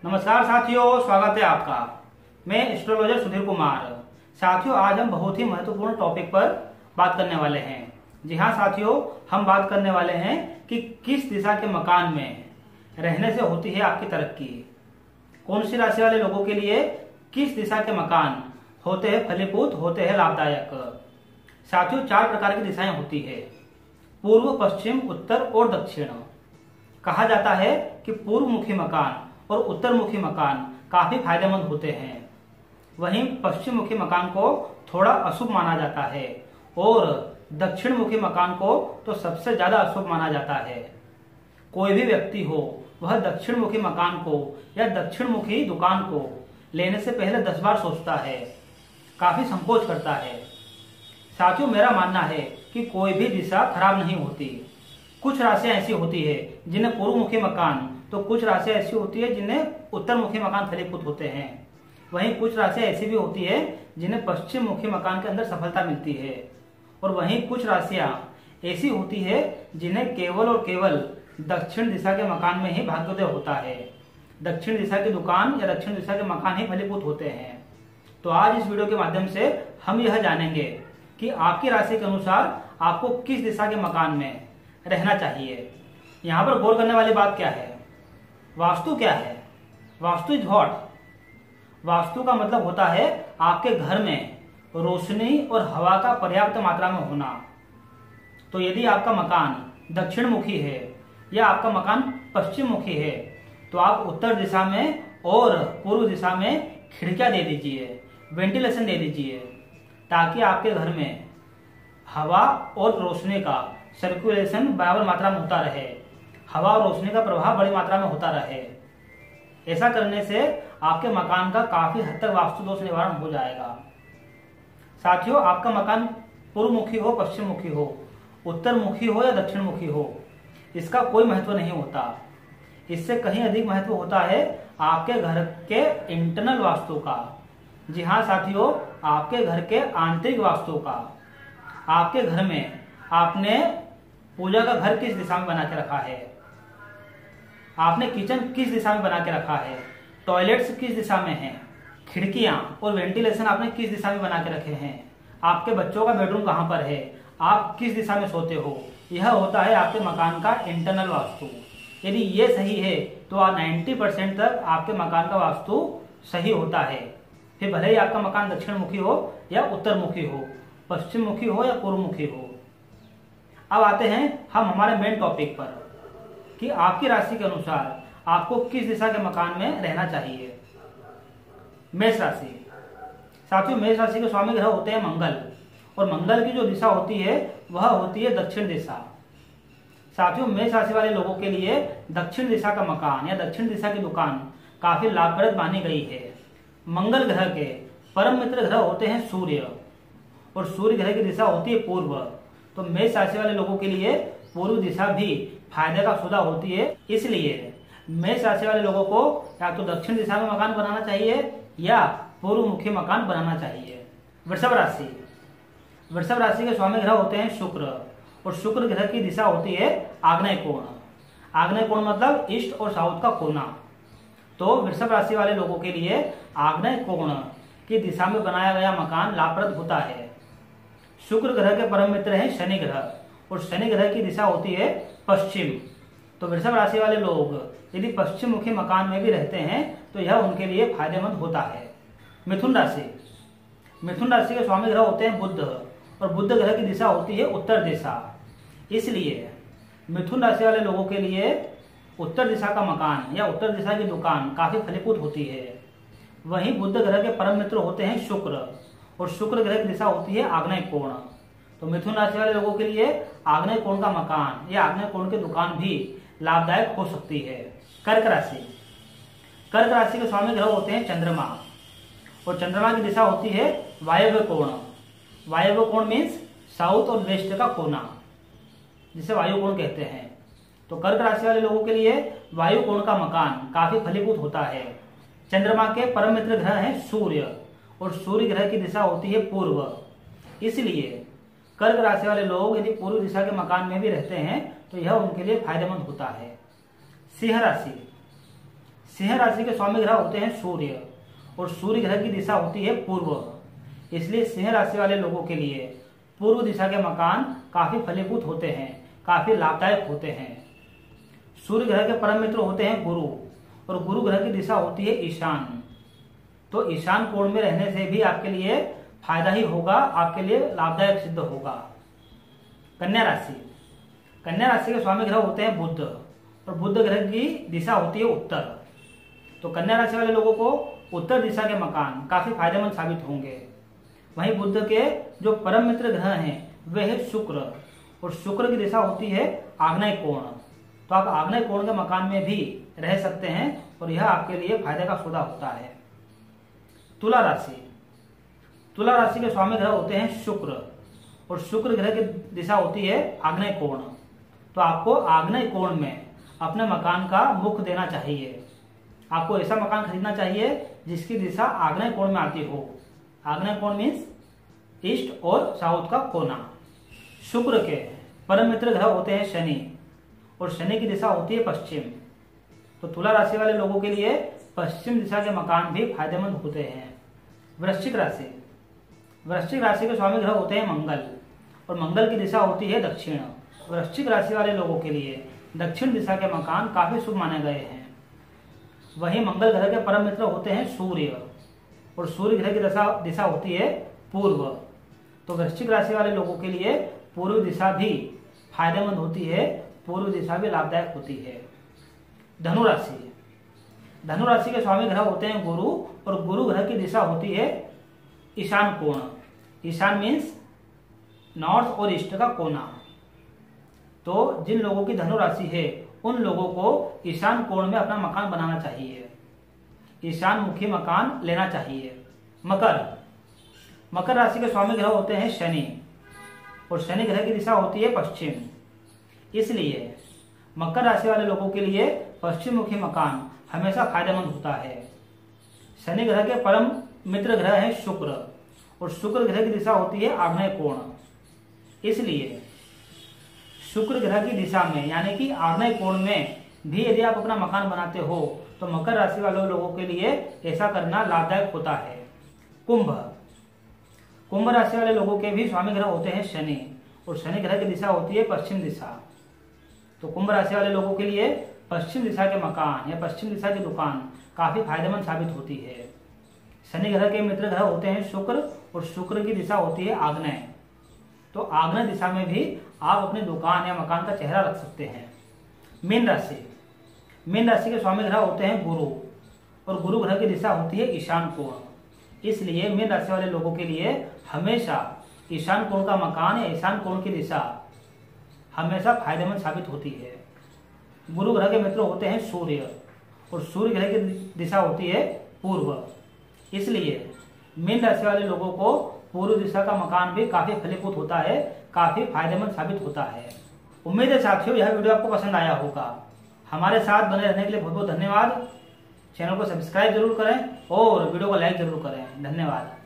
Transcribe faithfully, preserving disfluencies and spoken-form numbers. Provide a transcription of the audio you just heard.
नमस्कार साथियों, स्वागत है आपका। मैं एस्ट्रोलॉजर सुधीर कुमार। साथियों, आज हम बहुत ही महत्वपूर्ण टॉपिक पर बात करने वाले हैं। जी हाँ साथियों, हम बात करने वाले हैं कि किस दिशा के मकान में रहने से होती है आपकी तरक्की। कौन सी राशि वाले लोगों के लिए किस दिशा के मकान होते हैं फलीभूत, होते हैं लाभदायक। साथियों, चार प्रकार की दिशाएं होती है: पूर्व, पश्चिम, उत्तर और दक्षिण। कहा जाता है कि पूर्व मुखी मकान और उत्तर मुखी मकान काफी फायदेमंद होते हैं। वहीं पश्चिम मुखी मकान को थोड़ा अशुभ माना जाता है और दक्षिण मुखी मकान को तो सबसे ज्यादा अशुभ माना जाता है। कोई भी व्यक्ति हो, वह दक्षिण मुखी मकान को या दक्षिण मुखी दुकान को लेने से पहले दस बार सोचता है, काफी संकोच करता है। साथियों, मेरा मानना है कि कोई भी दिशा खराब नहीं होती। कुछ राशियां ऐसी होती है जिन्हें पूर्व मुखी मकान, तो कुछ राशियां ऐसी होती है जिन्हें उत्तर मुखी मकान फलीभूत होते हैं। वहीं कुछ राशियां ऐसी भी होती है जिन्हें पश्चिम मुखी मकान के अंदर सफलता मिलती है, और वहीं कुछ राशियां ऐसी होती है जिन्हें केवल और केवल दक्षिण दिशा के मकान में ही भाग्योदय होता है। दक्षिण दिशा की दुकान या दक्षिण दिशा के मकान ही फलीभूत होते हैं। तो आज इस वीडियो के माध्यम से हम यह जानेंगे कि आपकी राशि के अनुसार आपको किस दिशा के मकान में रहना चाहिए। यहाँ पर गौर करने वाली बात क्या है? वास्तु क्या है? Vastu is what? वास्तु का मतलब होता है आपके घर में रोशनी और हवा का पर्याप्त मात्रा में होना। तो यदि आपका मकान दक्षिण मुखी है या आपका मकान पश्चिम मुखी है, तो आप उत्तर दिशा में और पूर्व दिशा में खिड़कियां दे दीजिए, वेंटिलेशन दे दीजिए, ताकि आपके घर में हवा और रोशनी का सर्कुलेशन बराबर मात्रा में होता रहे, हवा और रोशनी का प्रभाव बड़ी मात्रा में होता रहे। ऐसा करने से आपके मकान का काफी हद तक वास्तु दोष निवारण हो जाएगा। साथियों, आपका मकान पूर्व मुखी हो, पश्चिम मुखी हो, उत्तर मुखी हो या दक्षिण मुखी हो, इसका कोई महत्व नहीं होता। इससे कहीं अधिक महत्व होता है आपके घर के इंटरनल वास्तु का। जी हाँ साथियों, आपके घर के आंतरिक वास्तु का। आपके घर में आपने पूजा का घर किस दिशा में बना के रखा है, आपने किचन किस दिशा में बना के रखा है, टॉयलेट्स किस दिशा में हैं, खिड़कियां और वेंटिलेशन आपने किस दिशा में बना के रखे हैं, आपके बच्चों का बेडरूम कहां पर है, आप किस दिशा में सोते हो, यह होता है आपके मकान का इंटरनल वास्तु। यदि ये सही है तो नब्बे परसेंट तक आपके मकान का वास्तु सही होता है। फिर भले ही आपका मकान दक्षिण मुखी हो या उत्तर मुखी हो, पश्चिम मुखी हो या पूर्व मुखी हो। अब आते हैं हम हमारे मेन टॉपिक पर कि आपकी राशि के अनुसार आपको किस दिशा के मकान में रहना चाहिए। मेष राशि। साथियों, मेष राशि के स्वामी ग्रह होते हैं मंगल, और मंगल की जो दिशा होती है वह होती है दक्षिण दिशा। साथियों, मेष राशि वाले लोगों के लिए दक्षिण दिशा का मकान या दक्षिण दिशा की दुकान काफी लाभप्रद मानी गई है। मंगल ग्रह के परम मित्र ग्रह होते हैं सूर्य, और सूर्य ग्रह की दिशा होती है पूर्व। तो मेष राशि वाले लोगों के लिए पूर्व दिशा भी फायदे का सौदा होती है। इसलिए मेष राशि वाले लोगों को या तो दक्षिण दिशा में मकान बनाना चाहिए या पूर्व मुखी मकान बनाना चाहिए। वृषभ राशि। वृषभ राशि के स्वामी ग्रह होते हैं शुक्र, और शुक्र ग्रह की दिशा होती है आग्नेय कोण। आग्नेय कोण मतलब ईस्ट और साउथ का कोना। तो वृषभ राशि वाले लोगों के लिए आग्नेय कोण की दिशा में बनाया गया मकान लाभप्रद होता है। शुक्र ग्रह के परम मित्र हैं शनि ग्रह, और शनि ग्रह की दिशा होती है पश्चिम। तो वृषभ राशि वाले लोग यदि पश्चिम मुखी मकान में भी रहते हैं तो यह उनके लिए फायदेमंद होता है। मिथुन राशि। मिथुन राशि के स्वामी ग्रह होते हैं बुध, और बुध ग्रह की दिशा होती है उत्तर दिशा। इसलिए मिथुन राशि वाले लोगों के लिए उत्तर दिशा का मकान या उत्तर दिशा की दुकान काफी फलीभूत होती है। वहीं बुध ग्रह के परम मित्र होते हैं शुक्र, और शुक्र ग्रह की दिशा होती है आग्नेय कोण। तो मिथुन राशि वाले लोगों के लिए आग्नेय कोण का मकान या आग्नेय कोण की दुकान भी लाभदायक हो सकती है। कर्क राशि। कर्क राशि के स्वामी ग्रह होते हैं चंद्रमा, और चंद्रमा की दिशा होती है वायव्य कोण। वायव्य कोण मीन्स साउथ और वेस्ट का कोना, जिसे वायु कोण कहते हैं। तो कर्क राशि वाले लोगों के लिए वायु कोण का मकान काफी फलीभूत होता है। चंद्रमा के परम मित्र ग्रह हैं सूर्य, और सूर्य ग्रह की दिशा होती है पूर्व। इसलिए कर्क राशि वाले लोग यदि पूर्व दिशा के मकान में भी रहते हैं तो यह उनके लिए फायदेमंद होता है। सिंह राशि। सिंह राशि के स्वामी ग्रह होते हैं सूर्य और सूर्य ग्रह की दिशा होती है पूर्व। इसलिए सिंह राशि वाले लोगों के लिए पूर्व दिशा के मकान काफी फलीभूत होते हैं, काफी लाभदायक होते हैं। सूर्य ग्रह के परम मित्र होते हैं गुरु और गुरु ग्रह की दिशा होती है ईशान। तो ईशान कोण में रहने से भी आपके लिए फायदा ही होगा, आपके लिए लाभदायक सिद्ध होगा। कन्या राशि, कन्या राशि के स्वामी ग्रह होते हैं बुध और बुध ग्रह की दिशा होती है उत्तर। तो कन्या राशि वाले लोगों को उत्तर दिशा के मकान काफी फायदेमंद साबित होंगे। वहीं बुध के जो परम मित्र ग्रह हैं वे है शुक्र और शुक्र की दिशा होती है आग्नेय कोण। तो आप आग्नेय कोण के मकान में भी रह सकते हैं और यह आपके लिए फायदे का सौदा होता है। तुला राशि, तुला राशि के स्वामी ग्रह होते हैं शुक्र और शुक्र ग्रह की दिशा होती है आग्नेय कोण। तो आपको आग्नेय कोण में अपने मकान का मुख देना चाहिए। आपको ऐसा मकान खरीदना चाहिए जिसकी दिशा आग्नेय कोण में आती हो। आग्नेय कोण मीन्स ईस्ट और साउथ का कोना। शुक्र के परम मित्र ग्रह होते हैं शनि और शनि की दिशा होती है पश्चिम। तो तुला राशि वाले लोगों के लिए पश्चिम दिशा के मकान भी फायदेमंद होते हैं। वृश्चिक राशि, वृश्चिक राशि के स्वामी ग्रह होते हैं मंगल और मंगल की दिशा होती है दक्षिण। वृश्चिक राशि वाले लोगों के लिए दक्षिण दिशा के मकान काफी शुभ माने गए हैं। वहीं मंगल ग्रह के परम मित्र होते हैं सूर्य और सूर्य ग्रह की दिशा दिशा होती है पूर्व। तो वृश्चिक राशि वाले लोगों के लिए पूर्व दिशा भी फायदेमंद होती है, पूर्व दिशा भी लाभदायक होती है। धनु राशि, धनु राशि के स्वामी ग्रह होते हैं गुरु और गुरु ग्रह की दिशा होती है ईशान कोण। ईशान मीन्स नॉर्थ और ईस्ट का कोना। तो जिन लोगों की धनु राशि है उन लोगों को ईशान कोण में अपना मकान बनाना चाहिए, ईशान मुखी मकान लेना चाहिए। मकर, मकर राशि के स्वामी ग्रह होते हैं शनि और शनि ग्रह की दिशा होती है पश्चिम। इसलिए मकर राशि वाले लोगों के लिए पश्चिम मुखी मकान हमेशा फायदेमंद होता है। शनि ग्रह के परम मित्र ग्रह है शुक्र और शुक्र ग्रह की दिशा होती है आग्नेय कोण। इसलिए शुक्र ग्रह की दिशा में यानी कि आग्नेय कोण में भी यदि आप अपना मकान बनाते हो तो मकर राशि वाले लोगों के लिए ऐसा करना लाभदायक होता है। कुंभ, कुंभ राशि वाले लोगों के भी स्वामी ग्रह होते हैं शनि और शनि ग्रह की दिशा होती है पश्चिम दिशा। तो कुंभ राशि वाले लोगों के लिए पश्चिम दिशा के मकान या पश्चिम दिशा की दुकान काफी फायदेमंद साबित होती है। शनि ग्रह के मित्र ग्रह होते हैं शुक्र और शुक्र की दिशा होती है आग्नेय। तो आग्नेय दिशा में भी आप अपनी दुकान या मकान का चेहरा रख सकते हैं। मीन राशि, मीन राशि के स्वामी ग्रह होते हैं गुरु और गुरु ग्रह की दिशा होती है ईशान कोण। इसलिए मीन राशि वाले लोगों के लिए हमेशा ईशान कोण का मकान या ईशान कोण की दिशा हमेशा फायदेमंद साबित होती है। गुरु ग्रह के मित्र होते हैं सूर्य और सूर्य ग्रह की दिशा होती है पूर्व। इसलिए मीन राशि वाले लोगों को पूर्व दिशा का मकान भी काफी फलीभूत होता है, काफी फायदेमंद साबित होता है। उम्मीद है साथियों यह वीडियो आपको पसंद आया होगा। हमारे साथ बने रहने के लिए बहुत बहुत धन्यवाद। चैनल को सब्सक्राइब जरूर करें और वीडियो को लाइक जरूर करें। धन्यवाद।